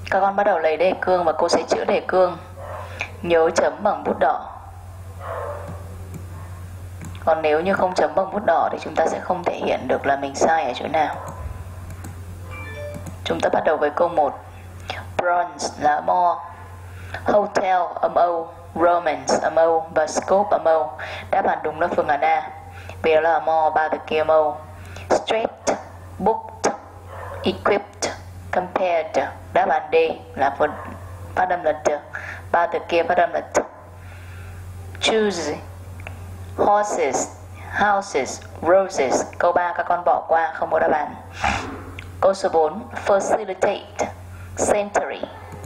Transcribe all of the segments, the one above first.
Các con bắt đầu lấy đề cương và cô sẽ chữa đề cương. Nhớ chấm bằng bút đỏ. Còn nếu như không chấm bằng bút đỏ thì chúng ta sẽ không thể hiện được là mình sai ở chỗ nào. Chúng ta bắt đầu với câu 1. Bronze là âm O, Hotel âm O, Romance âm O và Scope âm O. Đáp án đúng là phương án A. Vì đó là âm O, ba từ kia âm O. Straight, booked, equipped, compared. Đáp án D là phát âm là D. Ba từ kia phát âm là T. Choose, horses, houses, roses. Câu 3 các con bỏ qua, không có đáp án. Câu số 4. Facilitate, century,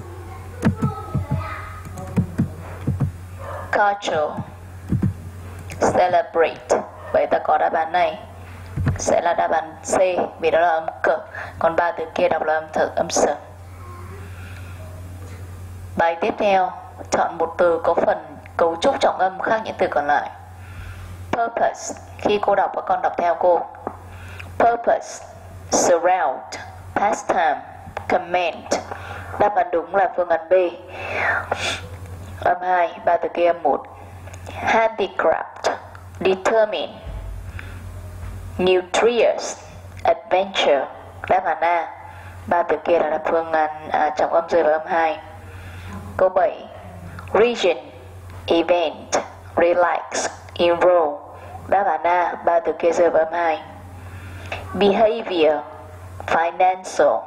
cultural, celebrate. Vậy ta có đáp án này sẽ là đáp án C, vì đó là âm C. Còn ba từ kia đọc là âm S. Bài tiếp theo, chọn một từ có phần cấu trúc trọng âm khác những từ còn lại. Purpose. Khi cô đọc các con đọc theo cô. Purpose, surround, pastime, comment. Đáp án đúng là phương án B, âm 2, ba từ kia âm 1. Handicraft, determine, nutritious, adventure. Đáp án A, ba từ kia là phương án trọng âm rơi vào âm 2. Câu 7. Region, event, relax, enroll. Đáp án A, ba từ kia rơi vào âm 2. Behavior, financial,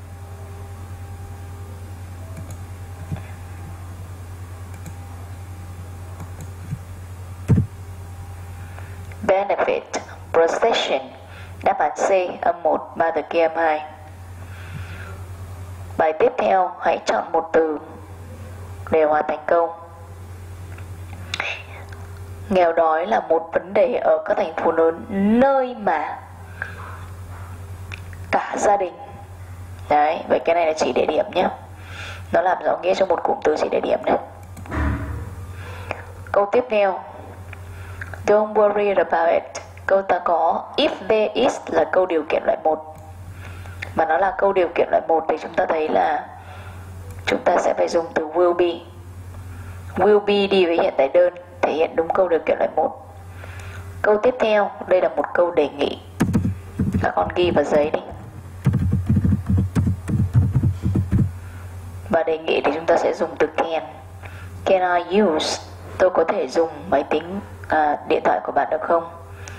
benefit, procession. Đáp án C, âm 1, ba từ kia âm 2. Bài tiếp theo, hãy chọn một từ để hoàn thành câu. Nghèo đói là một vấn đề ở các thành phố lớn, nơi mà cả gia đình. Đấy, vậy cái này là chỉ địa điểm nhé. Nó làm rõ nghĩa cho một cụm từ chỉ địa điểm đấy. Câu tiếp theo. Don't worry about it. Câu ta có if there is là câu điều kiện loại 1. Mà nó là câu điều kiện loại 1 thì chúng ta thấy là chúng ta sẽ phải dùng từ will be. Will be đi với hiện tại đơn, thể hiện đúng câu điều kiện loại 1. Câu tiếp theo, đây là một câu đề nghị. Các con ghi vào giấy đi. Và đề nghị thì chúng ta sẽ dùng từ can. Can I use? Tôi có thể dùng máy tính điện thoại của bạn được không?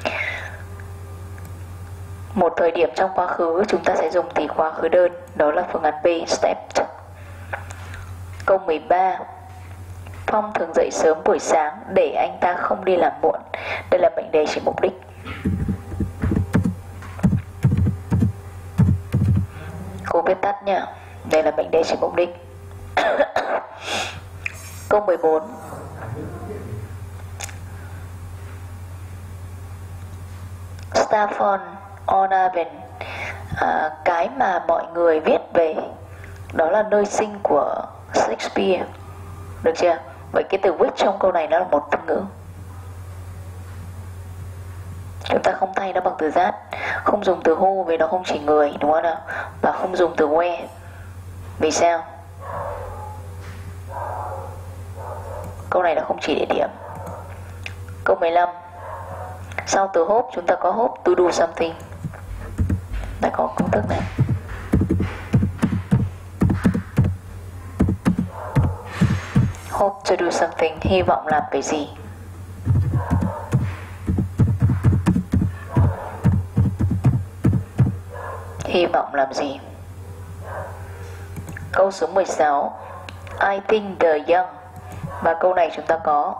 Một thời điểm trong quá khứ chúng ta sẽ dùng từ quá khứ đơn, đó là phương án B, stepped. Câu 13. Phong thường dậy sớm buổi sáng để anh ta không đi làm muộn. Đây là mệnh đề chỉ mục đích. Cô viết tắt nha. Đây là mệnh đề chỉ mục đích. Câu 14. Stefan Onavin, cái mà mọi người viết về, đó là nơi sinh của Shakespeare. Được chưa? Vậy cái từ which trong câu này nó là một từ ngữ. Chúng ta không thay nó bằng từ that, không dùng từ who vì nó không chỉ người, đúng không nào? Và không dùng từ where. Vì sao? Câu này nó không chỉ địa điểm. Câu 15. Sau từ hope chúng ta có hope to do something. Đã có công thức này. Hope to do something, hy vọng làm cái gì. Hy vọng làm gì. Câu số 16. I think the young. Và câu này chúng ta có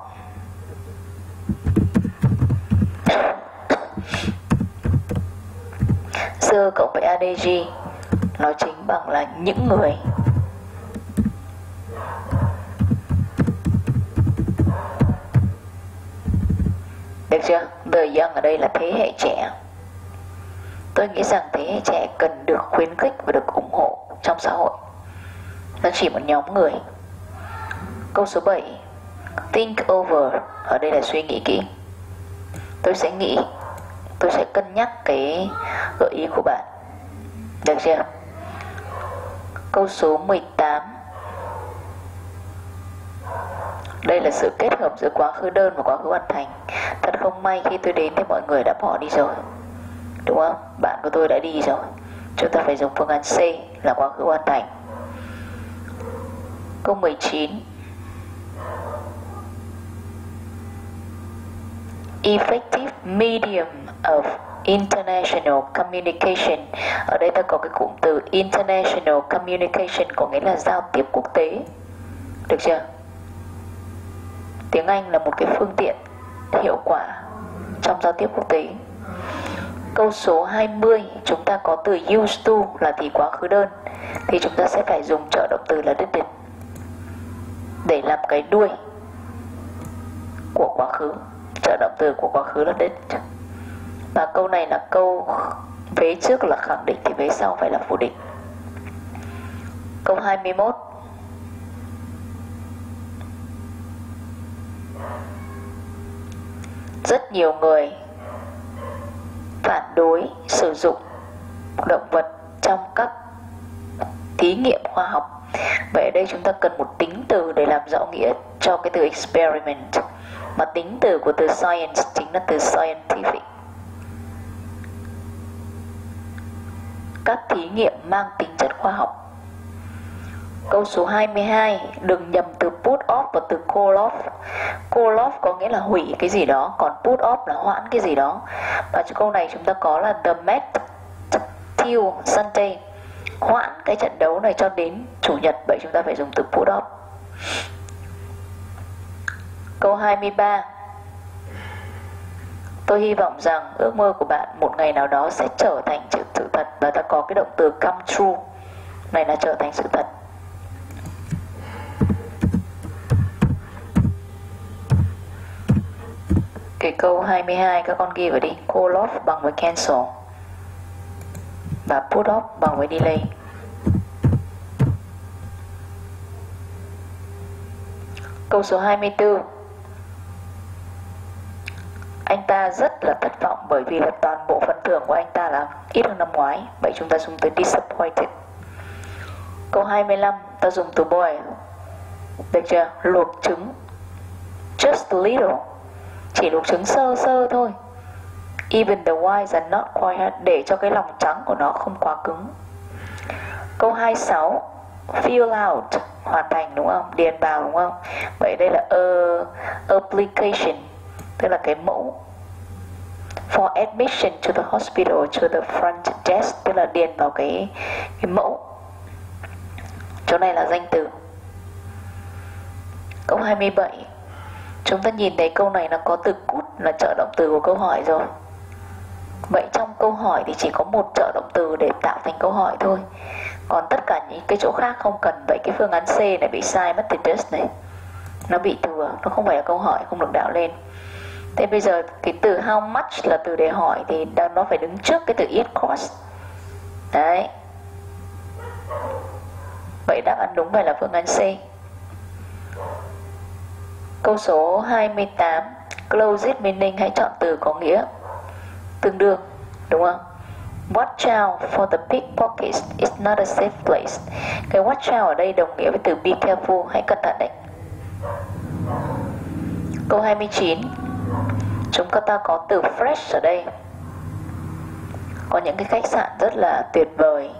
the cộng với adg, nó chính bằng là những người. Được chưa? The young ở đây là thế hệ trẻ. Tôi nghĩ rằng thế hệ trẻ cần được khuyến khích và được ủng hộ trong xã hội. Nó chỉ một nhóm người. Câu số 7. Think over. Ở đây là suy nghĩ kỹ. Tôi sẽ nghĩ, tôi sẽ cân nhắc cái gợi ý của bạn. Được chưa? Câu số 18. Đây là sự kết hợp giữa quá khứ đơn và quá khứ hoàn thành. Thật không may khi tôi đến thì mọi người đã bỏ đi rồi, đúng không? Bạn của tôi đã đi rồi. Chúng ta phải dùng phương án C là quá khứ hoàn thành. Câu 19. Effective medium of international communication. Ở đây ta có cái cụm từ international communication, có nghĩa là giao tiếp quốc tế. Được chưa? Tiếng Anh là một cái phương tiện hiệu quả trong giao tiếp quốc tế. Câu số 20, chúng ta có từ used to là thì quá khứ đơn, thì chúng ta sẽ phải dùng trợ động từ là didn't để làm cái đuôi của quá khứ. Trợ động từ của quá khứ là did. Và câu này là câu vế trước là khẳng định thì vế sau phải là phủ định. Câu 21. Rất nhiều người phản đối sử dụng động vật trong các thí nghiệm khoa học. Vậy ở đây chúng ta cần một tính từ để làm rõ nghĩa cho cái từ experiment. Mà tính từ của từ science chính là từ scientific. Các thí nghiệm mang tính chất khoa học. Câu số 22, đừng nhầm từ put off và từ call off. Call off có nghĩa là hủy cái gì đó, còn put off là hoãn cái gì đó. Và trong câu này chúng ta có là the match till Sunday, hoãn cái trận đấu này cho đến chủ nhật. Vậy chúng ta phải dùng từ put off. Câu 23. Tôi hy vọng rằng ước mơ của bạn một ngày nào đó sẽ trở thành sự thật. Và ta có cái động từ come true, này là trở thành sự thật. Cái câu 22 các con ghi vào đi. Call off bằng với cancel và put off bằng với delay. Câu số 24. Anh ta rất là thất vọng bởi vì là toàn bộ phần thưởng của anh ta là ít hơn năm ngoái. Vậy chúng ta dùng từ disappointed. Câu 25 ta dùng từ boil. Được chưa? Luộc trứng. Just a little, chỉ luộc trứng sơ sơ thôi. Even the whites are not quite hard, để cho cái lòng trắng của nó không quá cứng. Câu 26, fill out, hoàn thành đúng không? Điền vào đúng không? Vậy đây là application, tức là cái mẫu. For admission to the hospital, to the front desk, tức là điền vào cái mẫu. Chỗ này là danh từ. Câu 27. Chúng ta nhìn thấy câu này nó có từ could là trợ động từ của câu hỏi rồi. Vậy trong câu hỏi thì chỉ có một trợ động từ để tạo thành câu hỏi thôi. Còn tất cả những cái chỗ khác không cần. Vậy cái phương án C này bị sai mất từ just này. Nó bị thừa, nó không phải là câu hỏi, không được đạo lên. Thế bây giờ cái từ how much là từ để hỏi thì nó phải đứng trước cái từ it cost. Đấy. Vậy đáp án đúng phải là phương án C. Câu số 28, closest meaning, hãy chọn từ có nghĩa tương đương, đúng không? Watch out for the pickpockets, it's not a safe place. Cái watch out ở đây đồng nghĩa với từ be careful, hãy cẩn thận đấy. Câu 29, chúng ta có từ fresh ở đây. Có những cái khách sạn rất là tuyệt vời.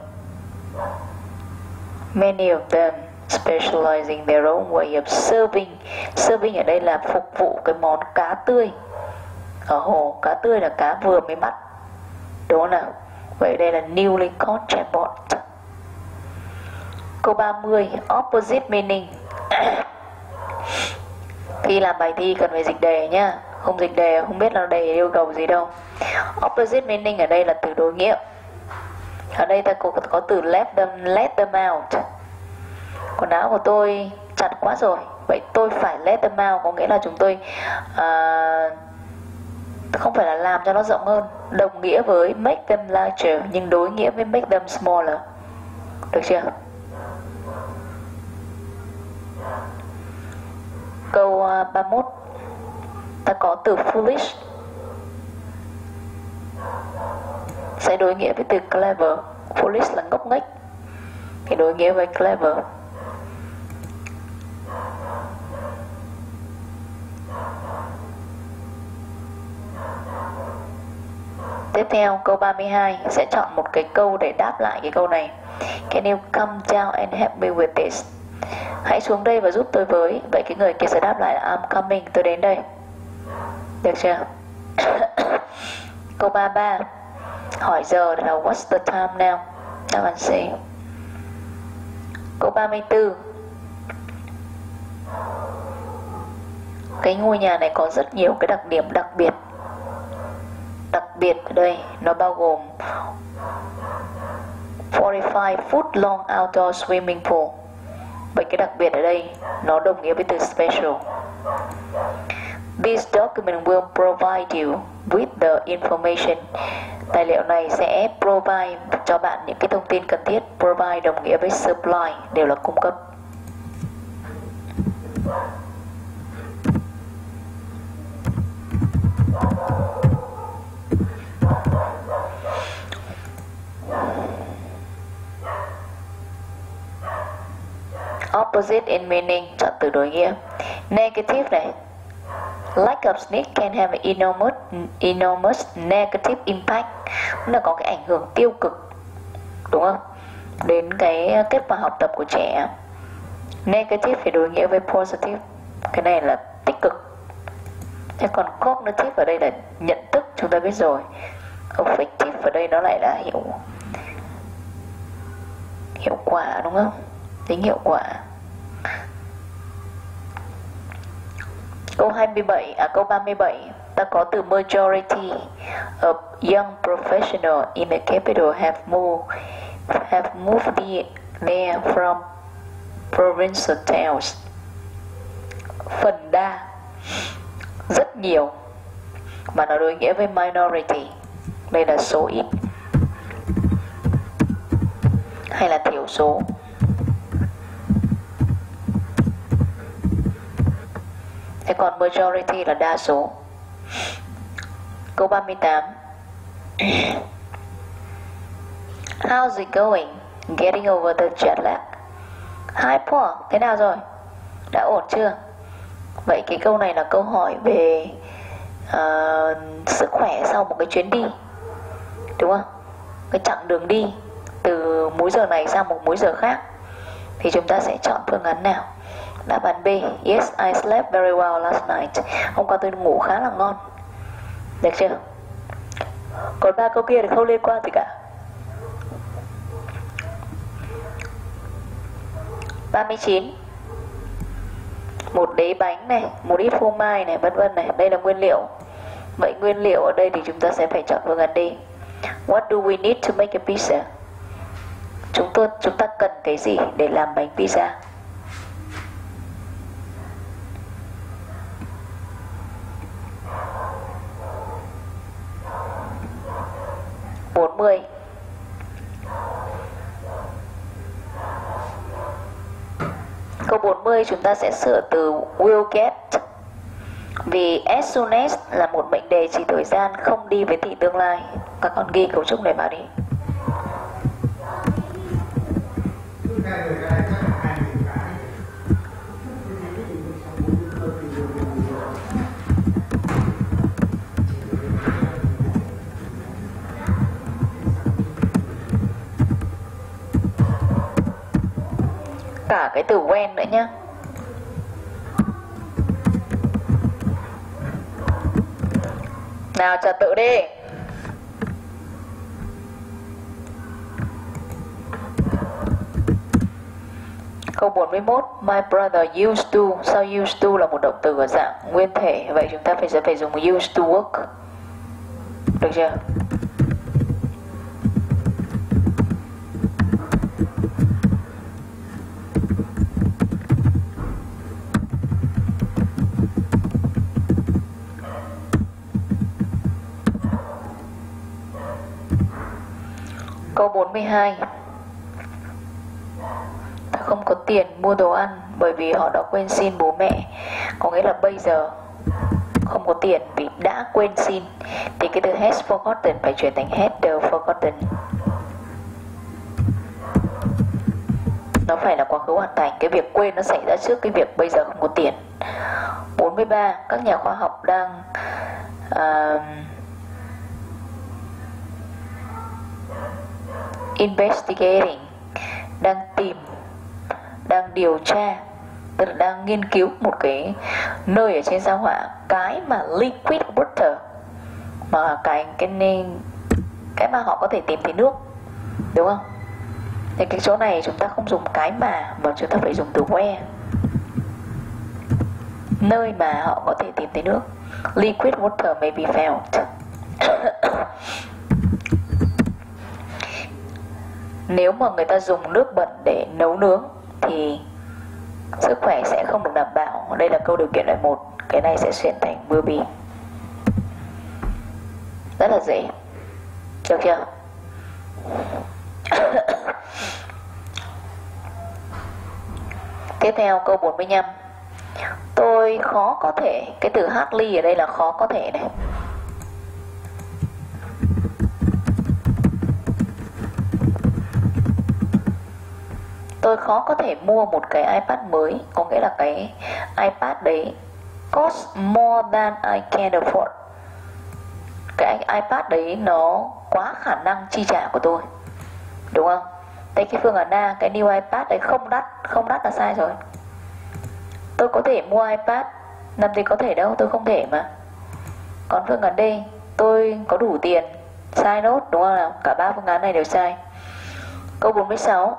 Many of them specializing their own way of serving. Serving ở đây là phục vụ cái món cá tươi. Ở hồ cá tươi là cá vừa mới bắt, đúng không nào? Vậy đây là newly caught chatbot. Câu 30, opposite meaning. Khi làm bài thi cần phải dịch đề nhá. Không dịch đề không biết là đề yêu cầu gì đâu. Opposite meaning ở đây là từ đối nghĩa. Ở đây ta có từ let them out. Quần áo của tôi chặt quá rồi, vậy tôi phải let them out, có nghĩa là chúng tôi không phải là làm cho nó rộng hơn. Đồng nghĩa với make them larger, nhưng đối nghĩa với make them smaller. Được chưa? Câu 31, ta có từ foolish, sẽ đối nghĩa với từ clever. Foolish là ngốc nghếch, thì đối nghĩa với clever. Tiếp theo câu 32 sẽ chọn một cái câu để đáp lại cái câu này. Can you come down and help me with this? Hãy xuống đây và giúp tôi với. Vậy cái người kia sẽ đáp lại là I'm coming, tôi đến đây. Được chưa? Câu 33 hỏi giờ là what's the time now? Đáp án C. Câu 34 cái ngôi nhà này có rất nhiều cái đặc điểm đặc biệt. Đặc biệt ở đây nó bao gồm 45 foot long outdoor swimming pool. Vậy cái đặc biệt ở đây nó đồng nghĩa với từ special. This document will provide you with the information. Tài liệu này sẽ provide cho bạn những cái thông tin cần thiết. Provide đồng nghĩa với supply, đều là cung cấp. Opposite in meaning, chọn từ đối nghĩa. Negative này, lack of sneak can have an enormous negative impact, tức là có cái ảnh hưởng tiêu cực, đúng không, đến cái kết quả học tập của trẻ. Negative thì đối nghĩa với positive, cái này là tích cực. Thế còn cognitive ở đây là nhận thức, chúng ta biết rồi. Effective ở đây nó lại là hiệu quả, đúng không, tính hiệu quả. Câu 37 ta có từ majority of young professionals in the capital have moved there from provincial towns. Phần đa, rất nhiều, mà nó đối nghĩa với minority, đây là số ít hay là thiểu số. Thế còn majority là đa số. Câu 38 how's it going? Getting over the jet lag. Hi Paul, thế nào rồi? Đã ổn chưa? Vậy cái câu này là câu hỏi về sức khỏe sau một cái chuyến đi, đúng không? Cái chặng đường đi từ múi giờ này sang một múi giờ khác. Thì chúng ta sẽ chọn phương án nào? Đáp án B. Yes, I slept very well last night. Hôm qua tôi ngủ khá là ngon. Được chưa? Còn 3 câu kia thì không liên quan gì cả. 39 một đế bánh này, một ít phô mai này, vân vân này, đây là nguyên liệu. Vậy nguyên liệu ở đây thì chúng ta sẽ phải chọn phương án D. What do we need to make a pizza? Chúng ta cần cái gì để làm bánh pizza? 40 câu 40 chúng ta sẽ sửa từ will get, vì as soon as là một mệnh đề chỉ thời gian, không đi với thì tương lai. Các con ghi cấu trúc này vào đi. Cả cái từ when nữa nhá. Nào trật tự đi. Câu 41 my brother used to. Sao used to là một động từ ở dạng nguyên thể, vậy chúng ta sẽ phải dùng used to work. Được chưa? Câu 42 ta không có tiền mua đồ ăn bởi vì họ đã quên xin bố mẹ. Có nghĩa là bây giờ không có tiền vì đã quên xin, thì cái từ has forgotten phải chuyển thành had forgotten. nó phải là quá khứ hoàn thành. Cái việc quên nó xảy ra trước cái việc bây giờ không có tiền. 43. Các nhà khoa học đang investigating, đang điều tra, tức là đang nghiên cứu một cái nơi ở trên sao hỏa, cái mà liquid water, mà cái mà họ có thể tìm thấy nước, đúng không? Thì cái chỗ này chúng ta không dùng cái mà chúng ta phải dùng từ where, nơi mà họ có thể tìm thấy nước. Liquid water may be found. Nếu mà người ta dùng nước bẩn để nấu nướng thì sức khỏe sẽ không được đảm bảo. Đây là câu điều kiện loại 1. Cái này sẽ chuyển thành will be. Rất là dễ. Được chưa? Tiếp theo câu 45. Tôi khó có thể. Cái từ hardly ở đây là khó có thể này. Tôi khó có thể mua một cái iPad mới. Có nghĩa là cái iPad đấy cost more than I can afford. Cái iPad đấy nó quá khả năng chi trả của tôi, đúng không? Thế cái phương án A, cái new iPad đấy không đắt. Không đắt là sai rồi. Tôi có thể mua iPad, làm gì có thể đâu, tôi không thể mà. Còn phương án D, tôi có đủ tiền, sai nốt, đúng không nào? Cả 3 phương án này đều sai. Câu 46.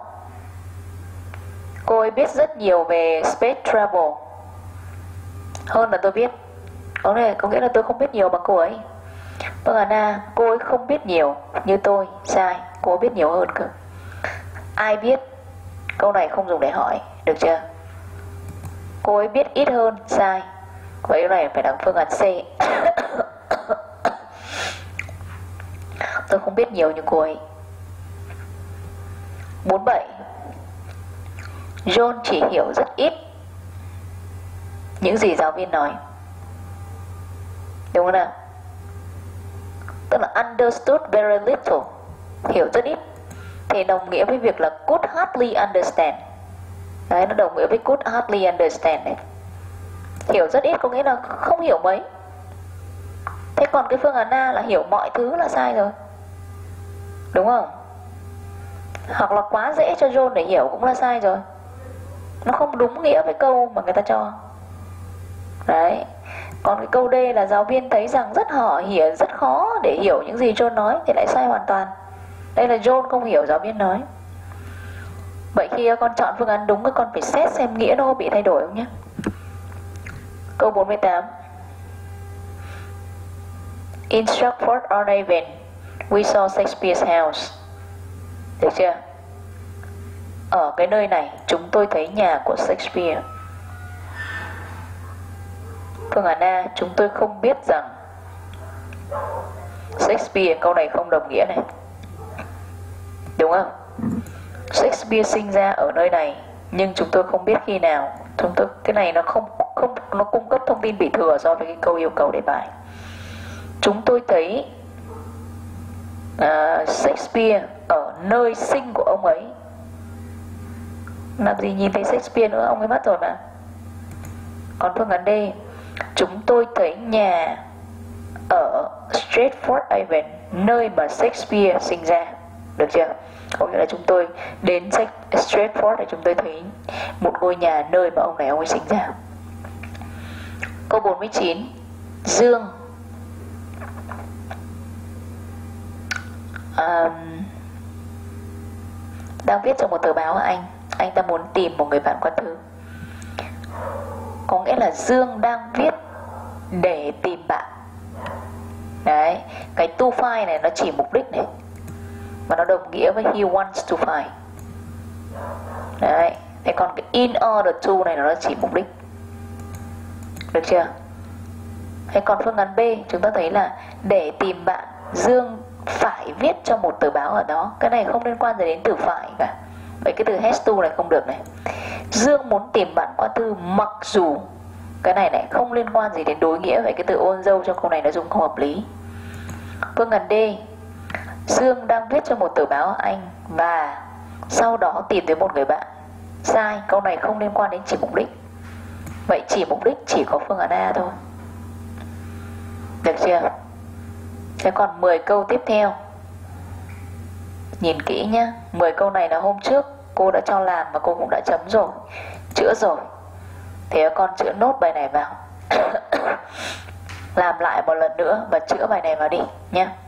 Cô ấy biết rất nhiều về space travel hơn là tôi biết. Có nghĩa là tôi không biết nhiều bằng cô ấy. Phương án A, cô ấy không biết nhiều như tôi, sai. Cô ấy biết nhiều hơn cơ. Ai biết? Câu này không dùng để hỏi, được chưa? Cô ấy biết ít hơn, sai. Vậy này phải đằng phương án C. Tôi không biết nhiều như cô ấy. 47. John chỉ hiểu rất ít những gì giáo viên nói, đúng không nào? Tức là understood very little, hiểu rất ít, thì đồng nghĩa với việc là could hardly understand. Đấy, nó đồng nghĩa với could hardly understand đấy. Hiểu rất ít có nghĩa là không hiểu mấy. Thế còn cái phương án A là hiểu mọi thứ là sai rồi, đúng không? Hoặc là quá dễ cho John để hiểu cũng là sai rồi. Nó không đúng nghĩa với câu mà người ta cho. Đấy. Còn cái câu D là giáo viên thấy rằng rất khó để hiểu những gì John nói thì lại sai hoàn toàn. Đây là John không hiểu giáo viên nói. Vậy khi con chọn phương án đúng, con phải xét xem nghĩa nó bị thay đổi không nhé. Câu 48. In Stratford-on-Avon, we saw Shakespeare's house. Được chưa? Ở cái nơi này chúng tôi thấy nhà của Shakespeare. Phương án A, chúng tôi không biết rằng Shakespeare, câu này không đồng nghĩa này, đúng không? Shakespeare sinh ra ở nơi này, nhưng chúng tôi không biết khi nào. Cái này nó nó cung cấp thông tin bị thừa so với cái câu yêu cầu đề bài. Chúng tôi thấy Shakespeare ở nơi sinh của ông ấy. Làm gì nhìn thấy Shakespeare nữa, ông ấy mất rồi mà. Còn phương án D, chúng tôi thấy nhà ở Stratford-on-Avon, nơi mà Shakespeare sinh ra. Được chưa? Có nghĩa là chúng tôi đến Stratford để chúng tôi thấy một ngôi nhà nơi mà ông ấy sinh ra. Câu 49. Dương đang viết trong một tờ báo ở anh ta muốn tìm một người bạn qua thư. Có nghĩa là Dương đang viết để tìm bạn. Đấy, cái to find này nó chỉ mục đích này, mà nó đồng nghĩa với he wants to find. Đấy, thế còn cái in order to này nó chỉ mục đích. Được chưa? Thế còn phương án B chúng ta thấy là để tìm bạn, Dương phải viết cho một tờ báo ở đó. Cái này không liên quan gì đến từ phải cả. Vậy cái từ has to này không được này. Dương muốn tìm bạn qua thư mặc dù, cái này lại không liên quan gì đến đối nghĩa. Vậy cái từ although trong câu này nó dùng không hợp lý. Phương án D, Dương đang viết cho một tờ báo ở Anh và sau đó tìm thấy một người bạn. Sai, câu này không liên quan đến chỉ mục đích. Vậy chỉ mục đích chỉ có phương án A thôi. Được chưa? Thế còn 10 câu tiếp theo, nhìn kỹ nhé. 10 câu này là hôm trước cô đã cho làm và cô cũng đã chấm rồi, chữa rồi. Thế con chữa nốt bài này vào. Làm lại một lần nữa và chữa bài này vào đi nhé.